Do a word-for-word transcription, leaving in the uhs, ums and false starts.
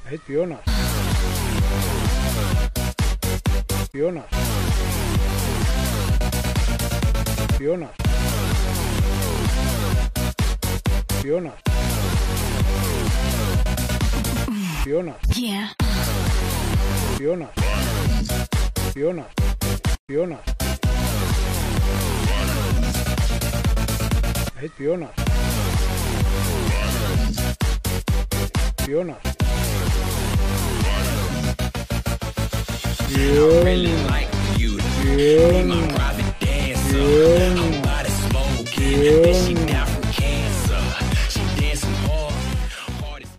Hij heet Fiona. Fiona. Fiona. Fiona. Fiona. Yeah. Fiona. Fiona. Fiona. Hij heet Fiona. Fiona. I really like you. Be my private dancer. I'm about to smoke it. And she